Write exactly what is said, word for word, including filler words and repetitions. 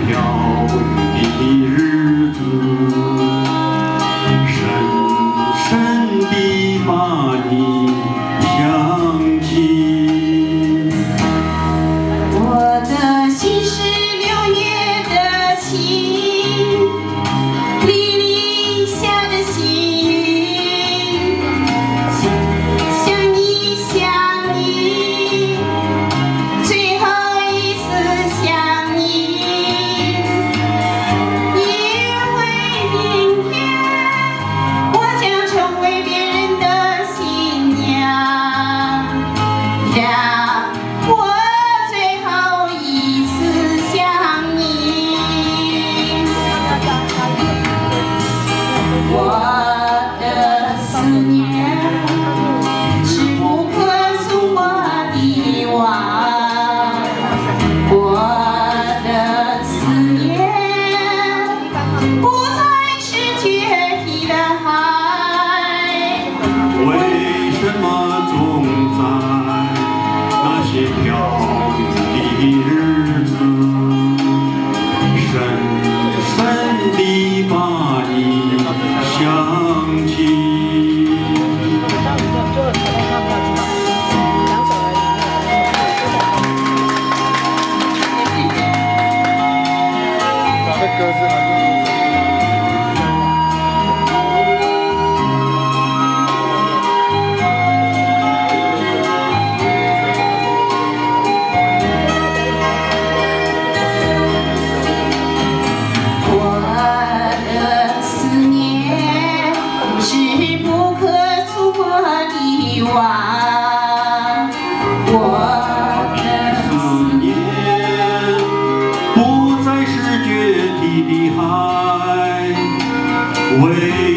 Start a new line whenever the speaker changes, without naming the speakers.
飘的日子，深深地把你想起。
我的心是六月的晴，沥沥下的细雨，想你想你，最后一次想你。因为明天我将成为别人的新娘，让我最后一次想你。我的思念是不可触摸的网，我的思念不再是决堤的海。
为什么总在那些飘的日子，深深地把你想起？
我的思念是不可触摸的网，我的
思念不再是决堤的海，为